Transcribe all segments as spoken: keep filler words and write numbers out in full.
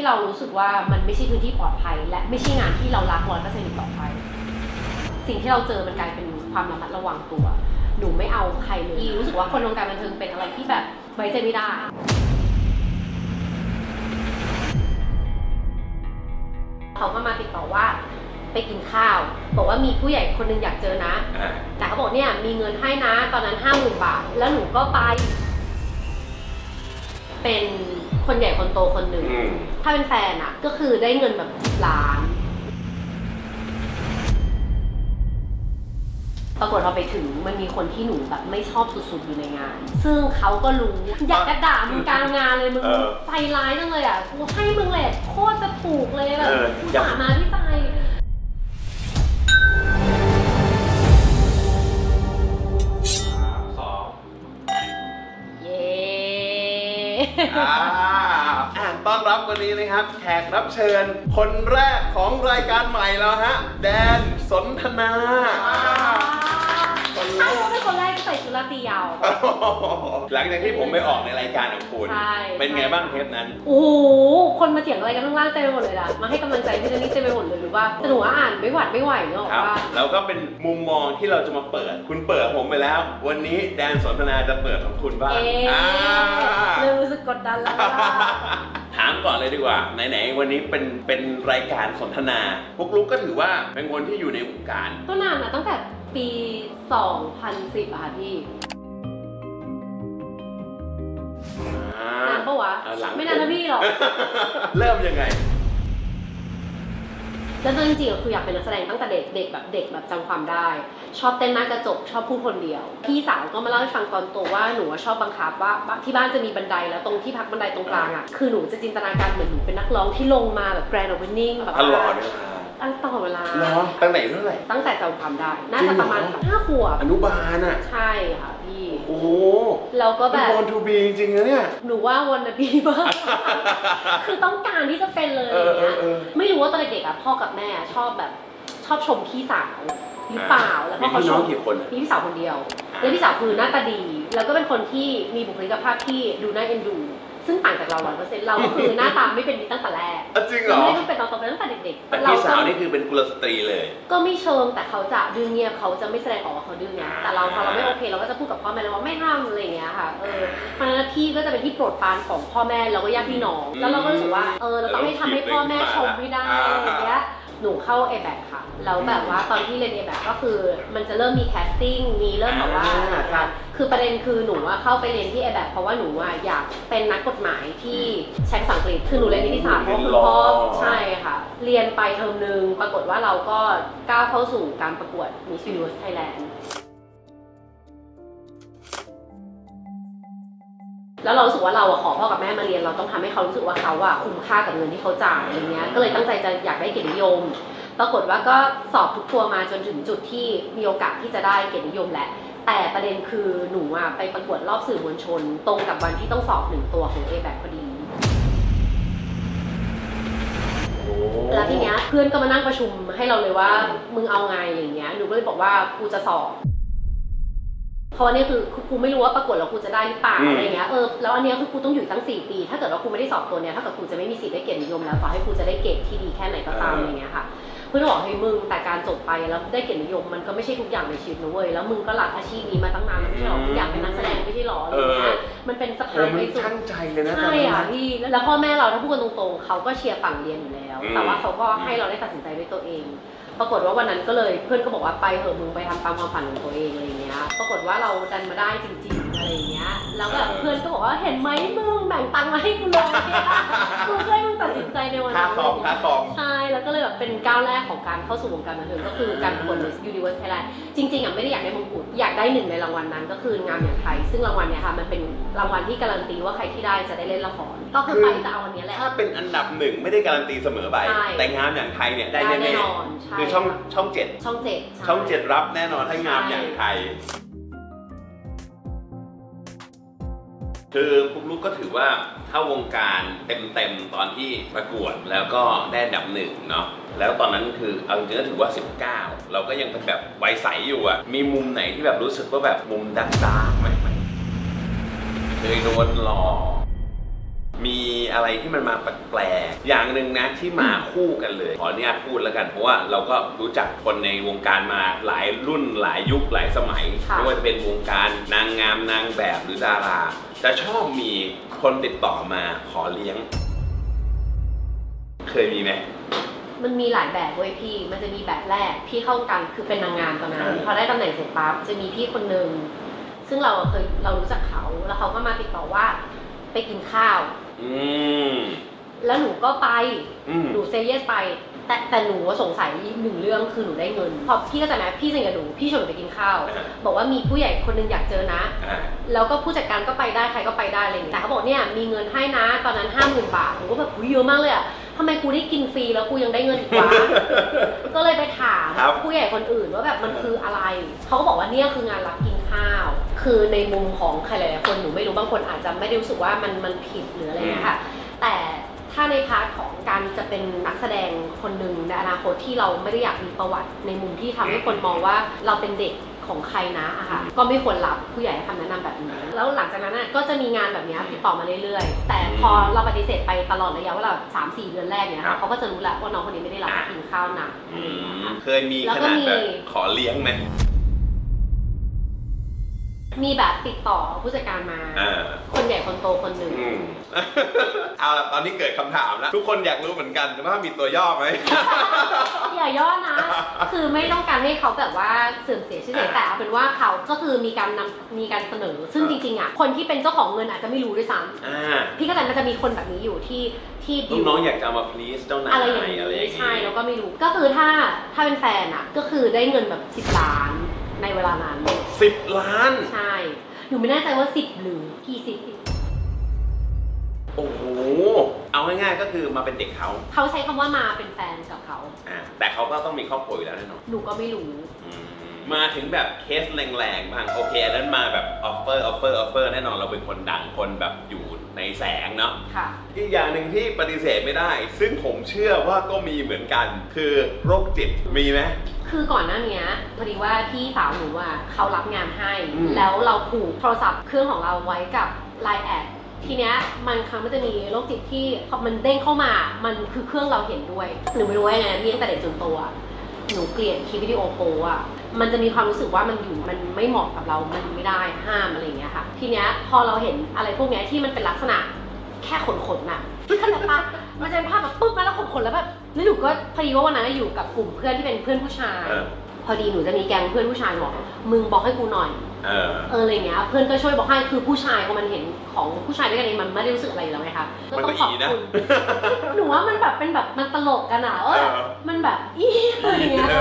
เรารู้สึกว่ามันไม่ใช่พื้นที่ปลอดภัยและไม่ใช่งานที่เรารักร้อยเปอร์เซ็นต์ต่อไปสิ่งที่เราเจอมันกลายเป็นความระมัดระวังตัวหนูไม่เอาใครเลยรู้สึกว่าคนวงการบันเทิงเป็นอะไรที่แบบไว้ใจไม่ได้เขาก็มาติดต่อว่าไปกินข้าวบอกว่ามีผู้ใหญ่คนนึงอยากเจอนะแต่เขาบอกเนี่ยมีเงินให้นะตอนนั้นห้าหมื่นบาทแล้วหนูก็ไปเป็นคนใหญ่คนโตคนหนึ่งถ้าเป็นแฟนอะก็คือได้เงินแบบล้านปรากฏเราไปถึงมันมีคนที่หนูแบบไม่ชอบสุดๆอยู่ในงานซึ่งเขาก็รู้อยากจะด่ามึงกลางงานเลยมึงใจร้ายจังเลยอ่ะกูให้มึงแหละโคตรจะถูกเลยแบบกูสามาที่ใจสองเย้อ่านต้อนรับวันนี้นะครับแขกรับเชิญคนแรกของรายการใหม่แล้วฮะแดนสนธนาใช่เขาเป็นคนแรกที่ใส่ชุดราตรียาวหลังจากที่ผมไปออกในรายการของคุณเป็นไงบ้างเทปนั้นโอ้โหคนมาเถียงอะไรกันข้างล่างเต็มไปหมดเลยล่ะมาให้กำลังใจพี่เจนนี่เต็มไปหมดเลยหรือว่าแต่หนูอ่านไม่หวัดไม่ไหวเนอะว่าแล้วก็เป็นมุมมองที่เราจะมาเปิดคุณเปิดผมไปแล้ววันนี้แดนสนธนาจะเปิดของคุณบ้างเริ่มรู้สึกกดดันแล้วถามก่อนเลยดีกว่าไหนๆวันนี้เป็นเป็นรายการสนทนาพวกลูกก็ถือว่าเป็นคนที่อยู่ในวงการก็นานนะตั้งแต่ปีสองพันสิบอะค่ะพี่นานปะวะไม่นานนะพี่หรอกเริ่มยังไงแล้วจริงๆก็คืออยากเป็นนักแสดงตั้งแต่เด็กเด็กแบบเด็กแบบจำความได้ชอบเต้นหน้ากระจกชอบพูดคนเดียวพี่สาวก็มาเล่าให้ฟังตอนโตว่าหนูชอบบังคับว่าที่บ้านจะมีบันไดแล้วตรงที่พักบันไดตรงกลางอ่ะคือหนูจะจินตนาการเหมือนหนูเป็นนักร้องที่ลงมาแบบแกรนด์โอเพนนิ่งแบบตลอดเลยตั้งตลอดเวลาตั้งไหนเท่าไหร่ตั้งแต่จำความได้น่าจะประมาณห้าขวบอนุบาลอ่ะใช่ค่ะพี่โอ้โหเราก็แบบวอนทูบีจริงๆนะเนี่ยหนูว่าวันบีมากคือต้องการที่จะเป็นเลยอย่างเงี้ยไม่รู้ว่าตอนเด็กๆอ่ะพ่อกับแม่ชอบแบบชอบชมพี่สาวหรือเปล่าแล้วก็เขาชมมีพี่สาวคนเดียวแล้วพี่สาวคือหน้าตาดีแล้วก็เป็นคนที่มีบุคลิกภาพที่ดูน่าเอ็นดูซึ่งต่างจากเราร้อยเปอร์เซ็นต์เราก็คือหน้าตาไม่เป็นดีตั้งแต่แรกจริงเหรอไม่ได้เป็นเราตอนตั้งแต่เด็กๆแต่พี่สาวนี่คือเป็นกุลสตรีเลยก็ไม่เชิงแต่เขาจะดื้อเงียบเขาจะไม่แสดงออกว่าเขาดื้อไงแต่เราพอเราไม่โอเคเราก็จะพูดกับพ่อแม่เราว่าไม่ห้ามอะไรอย่างเงี้ยค่ะเออเพราะฉะนั้นพี่ก็จะเป็นที่โปรดปรานของพ่อแม่แล้วก็ญาติพี่น้องแล้วเราก็รู้สึกว่าเออเราต้องให้ทำให้พ่อแม่ชมให้ได้อย่างเงี้ยหนูเข้า เอ แบค ค่ะแล้วแบบว่าตอนที่เรียน เอ แบค ก็คือมันจะเริ่มมีแคสติ้งมีเริ่มแบบว่าคือประเด็นคือหนูว่าเข้าไปเรียนที่ เอ แบค เพราะว่าหนูว่าอยากเป็นนักกฎหมายที่ใช้ภาษาอังกฤษคือหนูเรียนนิติศาสตร์เพราะคุณพ่อใช่ค่ะเรียนไปเทอมนึงปรากฏว่าเราก็ก้าวเข้าสู่การประกวด Miss Universe Thailand แล้วเรารู้สึกว่าเราขอพ่อกับแม่มาเรียนเราต้องทำให้เขารู้สึกว่าเขาอะคุ้มค่ากับเงินที่เขาจ่ายอะไรเงี้ยก็เลยตั้งใจจะอยากได้เกียรตินิยมปรากฏว่าก็สอบทุกตัวมาจนถึงจุดที่มีโอกาสที่จะได้เกียรตินิยมแหละแต่ประเด็นคือหนูอะไปประกวดรอบสื่อมวลชนตรงกับวันที่ต้องสอบหนึ่งตัวของ เอ แบค พอดีแล้วทีเนี้ยเพื่อนก็มานั่งประชุมให้เราเลยว่ามึงเอาไงอย่างเงี้ยหนูก็เลยบอกว่ากูจะสอบเพราะนี่คือกูไม่รู้ว่าประกวดแล้วกูจะได้หรือเปล่าอะไรเงี้ยเออแล้วอันนี้คือกูต้องอยู่ตั้งสี่ปีถ้าเกิดว่ากูไม่ได้สอบตัวเนี้ยถ้าเกิดกูจะไม่มีสิทธิ์ได้เกียรตินิยมแล้วต่อให้กูจะได้เกรดที่ดีแค่ไหนก็ตามอะไรเงี้ยค่ะเพื่อนบอกให้มึงแต่การจบไปแล้วได้เกียรตินิยมมันก็ไม่ใช่ทุกอย่างในชีวิตนะเว้ยแล้วมึงก็รักอาชีพนี้มาตั้งนานไม่ใช่หรอมึงอยากเป็นนักแสดงไม่ใช่หรออะไรเงี้ยมันเป็นสะพานไปสู่ตั้งใจเลยนะใช่อ่ะพี่แล้วพ่อแม่เราถ้าพูดกันตรงๆเขาก็เชียร์ฝั่งเรียนอยู่แล้วแต่ว่าเขาก็ให้เราได้ตัดสินใจด้วยตัวเองปรากฏว่าวันนั้นก็เลยเพื่อนก็บอกว่าไปเถอะมึงไปทำตามความฝันของตัวเองอะไรเงี้ยปรากฏว่าเราดันมาได้จริงๆอะไรเงี้ยแล้วแบบเพื่อนก็บอกว่าเห็นไหมมึงแบ่งตังค์มาให้กูเลยกูช่วยมึงตัดสินใจในวันนั้นค่าคอมค่าคอมใช่แล้วก็เลยแบบเป็นก้าวแรกของการเข้าสู่วงการบันเทิงก็คือการประกวด Miss Universe Thailand จริงๆอ่ะไม่ได้อยากได้มงกุฎอยากได้หนึ่งในรางวัลนั้นก็คืองามอย่างไทยซึ่งรางวัลเนี้ยค่ะมันเป็นรางวัลที่การันตีว่าใครที่ได้จะได้เล่นละครก็คือไปจะเอาวันนี้แหละถ้าเป็นอันดับหนึ่งไม่ได้การันตีเสมอไปแต่งามอย่างไทยเนี่ยได้แน่ๆคือช่องช่องเจ็ดช่องเจ็ดช่องเจ็ดรับแน่นอนให้งามอย่างไทยคือพวกลูกก็ถือว่าเข้าวงการเต็มๆตอนที่ประกวดแล้วก็ได้อันดับหนึ่งเนาะแล้วตอนนั้นคือเอาจริงๆก็ถือว่าสิบเก้าเราก็ยังเป็นแบบวัยใสอยู่อะมีมุมไหนที่แบบรู้สึกว่าแบบมุมดักดาร์กไหมเคยโดนหลอกมีอะไรที่มันมาแปลกๆอย่างหนึ่งนะที่มาคู่กันเลยขออนุญาตพูดแล้วกันเพราะว่าเราก็รู้จักคนในวงการมาหลายรุ่นหลายยุคหลายสมัยไม่ว่าจะเป็นวงการนางงามนางแบบหรือดาราจะชอบมีคนติดต่อมาขอเลี้ยงเคยมีไหมมันมีหลายแบบเว้ยพี่มันจะมีแบบแรกพี่เข้ากันคือเป็นนางงามตอนนั้นพอได้ตำแหน่งเสร็จปั๊บจะมีพี่คนนึงซึ่งเราเคยเรารู้จักเขาแล้วเขาก็มาติดต่อว่าไปกินข้าวแล้วหนูก็ไปหนูเซเยสไปแต่แต่หนูสงสัยหนึ่งเรื่องคือหนูได้เงินพอพี่ก็จะนะพี่สนิทกับหนูพี่ชวนหนูไปกินข้าวบอกว่ามีผู้ใหญ่คนนึงอยากเจอนะแล้วก็ผู้จัดการก็ไปได้ใครก็ไปได้อะไรอย่างเงี้ยแต่เขาบอกเนี่ยมีเงินให้นะตอนนั้นห้าหมื่นบาทหนูก็แบบเยอะมากเลยอะทำไมกูได้กินฟรีแล้วกูยังได้เงินอีกวะ ก็เลยไปถามผู้ใหญ่คนอื่นว่าแบบมันคืออะไรเขาก็บอกว่าเนี่ยคืองานรับกินข้าวคือในมุมของใครหลายๆคนหนูไม่รู้บางคนอาจจะไม่ได้รู้สึกว่ามันมันผิดหรืออะไรนะคะแต่ถ้าในพาร์ทของการจะเป็นนักแสดงคนหนึ่งในอนาคตที่เราไม่ได้อยากมีประวัติในมุมที่ทำให้คนมองว่าเราเป็นเด็กของใครนะอะค่ะก็ไม่ควรรับผู้ใหญ่คำแนะนำแบบนี้แล้วหลังจากนั้นก็จะมีงานแบบนี้ติดต่อมาเรื่อยๆแต่พอเราปฏิเสธไปตลอดระยะเวลาสามสี่เดือนแรกเนี่ยค่ะเขาก็จะรู้แล้วว่าน้องคนนี้ไม่ได้รับกินข้าวหนักเคยมีขนาดแบบขอเลี้ยงไหมมีแบบติดต่อผู้จัดการมาคนใหญ่คนโตคนหนึ่งเอาละตอนนี้เกิดคำถามแล้วทุกคนอยากรู้เหมือนกันแต่ว่ามีตัวย่อไหมอย่าย่อนะคือไม่ต้องการให้เขาแบบว่าเสื่อมเสียชื่อเสียงแต่เอาเป็นว่าเขาก็คือมีการนำมีการเสนอซึ่งจริงๆอ่ะคนที่เป็นเจ้าของเงินอาจจะไม่รู้ด้วยซ้ำพี่ก็แต่มันจะมีคนแบบนี้อยู่ที่ที่ลูกน้องอยากจะมา please เจ้านายอะไรอย่างนี้ใช่แล้วก็ไม่รู้ก็คือถ้าถ้าเป็นแฟนอ่ะก็คือได้เงินแบบสิบล้านในเวลานั้นสิบล้านใช่หนูไม่แน่ใจว่าสิบหรือกี่สิบโอ้โหเอาง่ายๆก็คือมาเป็นเด็กเขาเขาใช้คำว่ามาเป็นแฟนกับเขาอ่าแต่เขาก็ต้องมีครอบครัวอยู่แล้วแน่นอนหนูก็ไม่รู้มาถึงแบบเคสแรงๆบ้างโอเคอันนั้นมาแบบออฟเฟอร์ออฟเฟอร์ออฟเฟอร์แน่นอนเราเป็นคนดังคนแบบอยู่ในแสงเนาะค่ะอีกอย่างหนึ่งที่ปฏิเสธไม่ได้ซึ่งผมเชื่อว่าก็มีเหมือนกันคือโรคจิตมีไหมคือก่อนหน้านี้พอดีว่าพี่สาวหนูอ่ะเขารับงานให้แล้วเราผูกโทรศัพท์เครื่องของเราไว้กับ ไลน์ แอดทีเนี้ยมันครั้งมันจะมีโรคจิตที่พอมันเด้งเข้ามามันคือเครื่องเราเห็นด้วยหนูไม่รู้ว่าไงพี่ตั้งแต่เด็กจนโตอ่ะหนูเกลียดคลิปวิดีโอโป๊อ่ะมันจะมีความรู้สึกว่ามันอยู่มันไม่เหมาะกับเรามันไม่ได้ห้ามอะไรอย่างเงี้ยค่ะทีเนี้ยพอเราเห็นอะไรพวกเนี้ยที่มันเป็นลักษณะแค่ขนๆน่ะเข้าใจปะมันจะเป็นภาพแบบปุ๊บมาแล้วขนๆแล้วแบบแล้วหนูก็พอดีว่าวันนั้นอยู่กับกลุ่มเพื่อนที่เป็นเพื่อนผู้ชายพอดีหนูจะมีแก๊งเพื่อนผู้ชายบอกมึงบอกให้กูหน่อยเออเอออะไรเงี้ยเพื่อนก็ช่วยบอกให้คือผู้ชายพอมันเห็นของผู้ชายด้วยกันเองมันไม่ได้รู้สึกอะไรแล้วไงคะก็ต้องขอบคุณหนูว่ามันแบบเป็นแบบมันตลกกันอ่ะเออมันแบบอีอะไรเงี้ย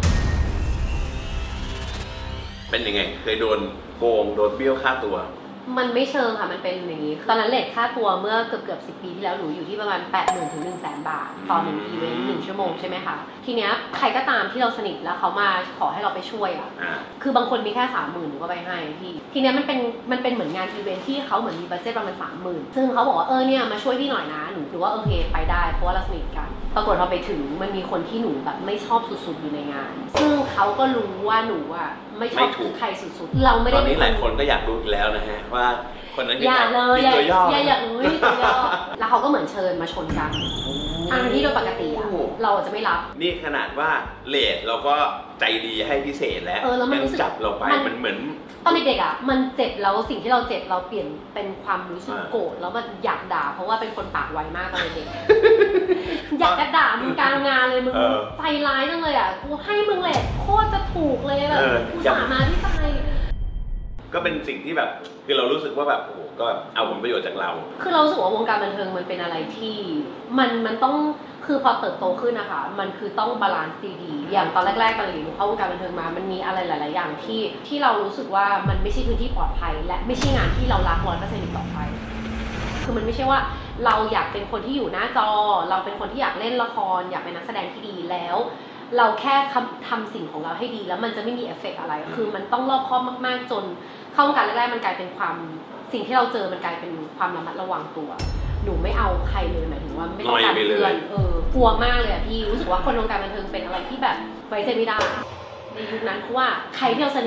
เป็นยังไงเคยโดนโกงโดนเบี้ยวค่าตัวมันไม่เชิงค่ะมันเป็นอย่างนี้ตอนนั้นเรทค่าตัวเมื่อเกือบเกือบสิบปีที่แล้วหนูอยู่ที่ประมาณแปดหมื่นถึงหนึ่งแสนบาทต่อหนึ่งอีเวนต์หนึ่งชั่วโมงใช่ไหมคะทีเนี้ยใครก็ตามที่เราสนิทแล้วเขามาขอให้เราไปช่วยอ่ะคือบางคนมีแค่สามหมื่นหนูก็ไปให้พี่ทีเนี้ยมันเป็นมันเป็นเหมือนงานอีเวนต์ที่เขาเหมือนมีบัดเจ็ตประมาณสามหมื่นซึ่งเขาบอกว่าเออเนี่ยมาช่วยพี่หน่อยนะหนูหนูว่าโอเคไปได้เพราะว่าเราสนิทกันปรากฏพอไปถึงมันมีคนที่หนูแบบไม่ชอบสุดๆอยู่ในงานซึ่งเขาก็รู้ว่าหนูอ่ะไม่ชอบใครสุดๆเราไม่ได้ตอนนี้หลายคนก็อยากรู้แล้วนะฮะว่าคนนั้นอย่าเลยอย่าอย่าอย่าเลยตัวย่อแล้วเขาก็เหมือนเชิญมาชนกันทางที่โดยปกติอะเราจะไม่รับนี่ขนาดว่าเลทเราก็ใจดีให้พิเศษแล้วมันจับเราไปมันเหมือนตอนเด็กๆอะมันเจ็บแล้วสิ่งที่เราเจ็บเราเปลี่ยนเป็นความรู้สึกโกรธแล้วมันอยากด่าเพราะว่าเป็นคนปากไวมากตอนเด็กอยากจะด่ามึงกลางงานเลยมึงใจร้ายจังเลยอะกูให้มึงเลทโคตรจะถูกเลยแบบกูสามาที่ใจก็เป็นสิ่งที่แบบคือเรารู้สึกว่าแบบโอ้โหก็เอาผลประโยชน์จากเราคือเรารู้สึกว่าวงการบันเทิงมันเป็นอะไรที่มันมันต้องคือพอเติบโตขึ้นนะคะมันคือต้องบาลานซ์ดีๆอย่างตอนแรกๆตอนหนูเข้าวงการบันเทิงมามันมีอะไรหลายๆอย่างที่ที่เรารู้สึกว่ามันไม่ใช่พื้นที่ปลอดภัยและไม่ใช่งานที่เรารักร้อยเปอร์เซ็นต์ต่อไปคือมันไม่ใช่ว่าเราอยากเป็นคนที่อยู่หน้าจอเราเป็นคนที่อยากเล่นละครอยากเป็นนักแสดงที่ดีแล้วเราแค่ทำสิ่งของเราให้ดีแล้วมันจะไม่มีเอฟเฟกต์อะไรคือมันต้องรอบคอบมากๆจนเข้าวงการแรกๆมันกลายเป็นความสิ่งที่เราเจอมันกลายเป็นความระมัดระวังตัวหนูไม่เอาใครเลยหมายถึงว่าไม่ต้องการเพื่อนเออกลัวมากเลยอะพี่รู้สึกว่าคนวงการบันเทิงเป็นอะไรที่แบบไว้ใจไม่ได้ในยุคนั้นเพราะว่าใครที่เราสนิท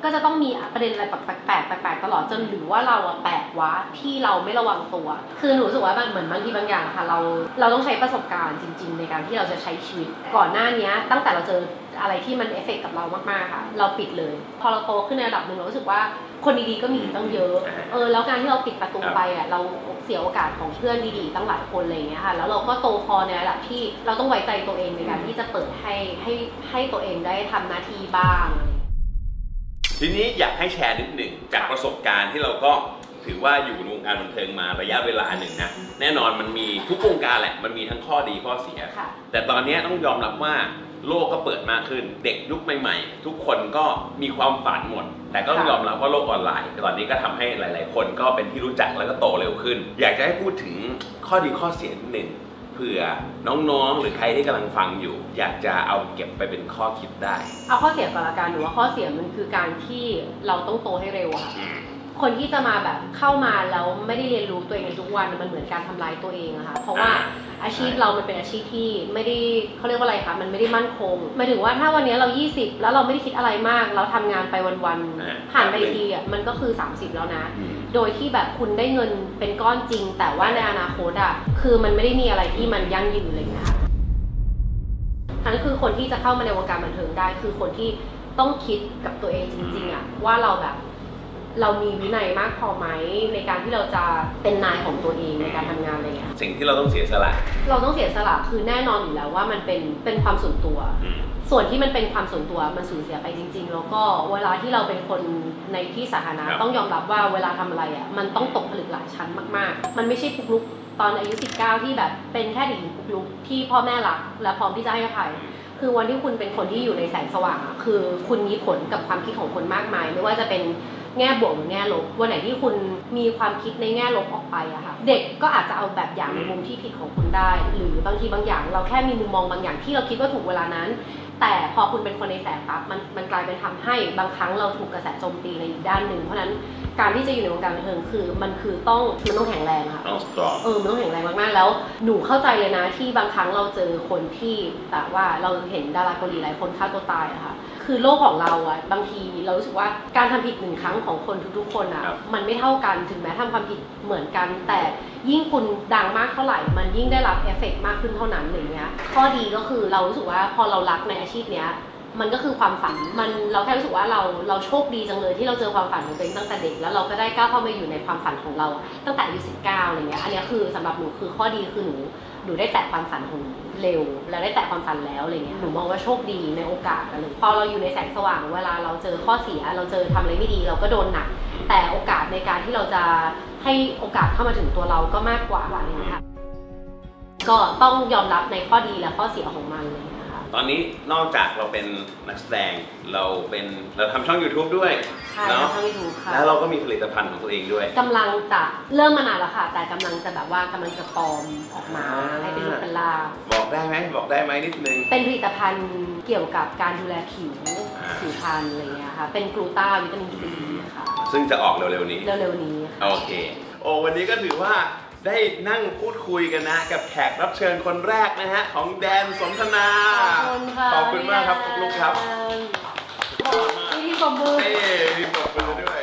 ก็จะต้องมีประเด็นอะไรแปลกๆแปลกๆตลอดจนหรือว่าเราอะแปลกวะที่เราไม่ระวังตัวคือหนูรู้สึกว่าเหมือนบางทีบางอย่างค่ะเราเราต้องใช้ประสบการณ์จริงๆในการที่เราจะใช้ชีวิตก่อนหน้านี้ตั้งแต่เราเจออะไรที่มันเอฟเฟกต์กับเรามากๆค่ะเราปิดเลยพอเราโตขึ้นในระดับหนึ่งเรารู้สึกว่าคนดีๆก็มีตั้งเยอะเออแล้วการที่เราปิดประตูไปอ่ะเราเสียโอกาสของเพื่อนดีๆตั้งหลายคนอะไรอย่างเงี้ยค่ะแล้วเราก็โตพอในระดับที่เราต้องไว้ใจตัวเองในการที่จะเปิดให้ให้ให้ตัวเองได้ทำหน้าที่บ้างทีนี้อยากให้แชร์นิดหนึ่งจากประสบการณ์ที่เราก็ถือว่าอยู่ในวงการบันเทิงมาระยะเวลาหนึ่งนะแน่นอนมันมีทุกวงการแหละมันมีทั้งข้อดีข้อเสียแต่ตอนนี้ต้องยอมรับว่าโลกก็เปิดมากขึ้นเด็กยุคใหม่ๆทุกคนก็มีความฝันหมดแต่ก็ต้องยอมรับว่าโลกออนไลน์ตอนนี้ก็ทำให้หลายๆคนก็เป็นที่รู้จักแล้วก็โตเร็วขึ้นอยากจะให้พูดถึงข้อดีข้อเสียนิดหนึ่งเผื่อน้องๆหรือใครที่กำลังฟังอยู่อยากจะเอาเก็บไปเป็นข้อคิดได้เอาข้อเสียก่อนละกันหนูว่าข้อเสียมันคือการที่เราต้องโตให้เร็วค่ะคนที่จะมาแบบเข้ามาแล้วไม่ได้เรียนรู้ตัวเองในทุกวันมันเหมือนการทำลายตัวเองอะค่ะเพราะว่าอาชีพเรามันเป็นอาชีพที่ไม่ได้เขาเรียกว่าอะไรคะมันไม่ได้มั่นคงหมายถึงว่าถ้าวันนี้เรายี่สิบแล้วเราไม่ได้คิดอะไรมากเราทำงานไปวันๆผ่านไปทีอ่ะมันก็คือสามสิบแล้วนะโดยที่แบบคุณได้เงินเป็นก้อนจริงแต่ว่าในอนาคตอ่ะคือมันไม่ได้มีอะไรที่มันยั่งยืนเลยนะนั่นคือคนที่จะเข้ามาในวงการบันเทิงได้คือคนที่ต้องคิดกับตัวเองจริงๆอ่ะว่าเราแบบเรามีวินัยมากพอไหมในการที่เราจะเป็นนายของตัวเองในการทำงานอะไรเงี้ยสิ่งที่เราต้องเสียสละเราต้องเสียสละคือแน่นอนอยู่แล้วว่ามันเป็นเป็นความส่วนตัวส่วนที่มันเป็นความส่วนตัวมันสูญเสียไปจริงๆแล้วก็เวลาที่เราเป็นคนในที่สาธารณะต้องยอมรับว่าเวลาทำอะไรอ่ะมันต้องตกผลึกหลายชั้นมากๆมันไม่ใช่ปุกลุกตอนอายุสิบเก้าที่แบบเป็นแค่เด็กหญิงปุกลุกที่พ่อแม่รักและพร้อมที่จะให้อภัยคือวันที่คุณเป็นคนที่อยู่ในแสงสว่างคือคุณมีผลกับความคิดของคนมากมายไม่ว่าจะเป็นแง่บวกหรือแง่ลบวันไหนที่คุณมีความคิดในแง่ลบออกไปอะค่ะเด็กก็อาจจะเอาแบบอย่างในมุมที่ผิดของคุณได้หรือบางทีบางอย่างเราแค่มีมุมมองบางอย่างที่เราคิดว่าถูกเวลานั้นแต่พอคุณเป็นคนในแสงปั๊บมันมันกลายเป็นทำให้บางครั้งเราถูกกระแสโจมตีในอีกด้านหนึ่งเพราะนั้นการที่จะอยู่ในวงการบันเทิงคือมันคือต้องมันต้องแข็งแรงค่ะเออมันต้องแข็งแรงมากๆแล้วหนูเข้าใจเลยนะที่บางครั้งเราเจอคนที่แบบว่าเราเห็นดาราเกาหลีหลายคนฆ่าตัวตายอะค่ะคือโลกของเราอะบางทีเรารู้สึกว่าการทำผิดหนึ่งครั้งของคนทุกๆคนอะมันไม่เท่ากันถึงแม้ทำความผิดเหมือนกันแต่ยิ่งคุณดังมากเท่าไหร่มันยิ่งได้รับเอฟเฟกต์มากขึ้นเท่านั้นอย่างเงี้ยข้อดีก็คือเรารู้สึกว่าพอเรารักในอาชีพเนี้ยมันก็คือความฝันมันเราแค่รู้สึกว่าเราเราโชคดีจังเลยที่เราเจอความฝันของตัวเองตั้งแต่เด็กแล้วเราก็ได้ก้าวเข้ามาอยู่ในความฝันของเราตั้งแต่อายุสิบเก้าอะไรเงี้ยอันนี้คือสำหรับหนูคือข้อดีคือหนูหนูได้แตะความฝันของหนูเร็วแล้วได้แตะความฝันแล้วอะไรเงี้ยหนูมองว่าโชคดีในโอกาสกันเลยพอเราอยู่ในแสงสว่างเวลาเราเจอข้อเสียเราเจอทำอะไรไม่ดีเราก็โดนหนักแต่โอกาสในการที่เราจะให้โอกาสเข้ามาถึงตัวเราก็มากกว่าอะไรเงี้ยค่ะก็ต้องยอมรับในข้อดีและข้อเสียของมันเลยตอนนี้นอกจากเราเป็นนักแสดงเราเป็นเราทำช่อง ยูทูบ ด้วยเนาะแล้วเราก็มีผลิตภัณฑ์ของตัวเองด้วยกำลังจะเริ่มมานานแล้วค่ะแต่กำลังจะแบบว่ากำลังจะฟอร์มออกมาให้เป็นรูปเป็นร่างบอกได้ไหมบอกได้ไหมนิดนึงเป็นผลิตภัณฑ์เกี่ยวกับการดูแลผิวผิวพรรณอะไรเงี้ยค่ะเป็นกลูต้าวิตามินซีค่ะซึ่งจะออกเร็วๆนี้เร็วๆนี้โอเคโอ้วันนี้ก็ถือว่าได้นั่งพูดคุยกันนะกับแขกรับเชิญคนแรกนะฮะของแดนสนทนาขอบคุณมากครับลูกครับมีปรบมือมีปรบมือด้วย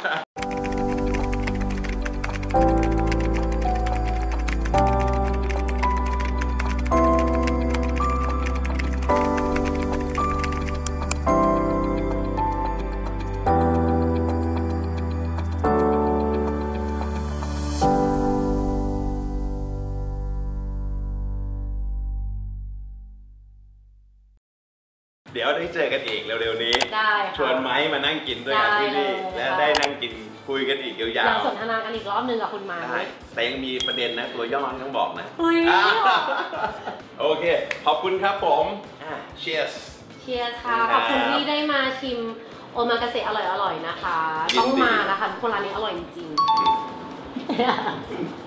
เดี๋ยวได้เจอกันอีกเร็วๆนี้ได้ชวนไม้มานั่งกินด้วยกันที่นี่และได้นั่งกินคุยกันอีกยาวๆเราสนทนากันอีกรอบนึงกับคุณไม้แต่ยังมีประเด็นนะตัวย่อต้องบอกนะโอเคขอบคุณครับผมเชียร์เชียร์ค่ะขอบคุณที่ได้มาชิมโอมากาเสะอร่อยๆนะคะต้องมานะคะทุกคนร้านนี้อร่อยจริงๆ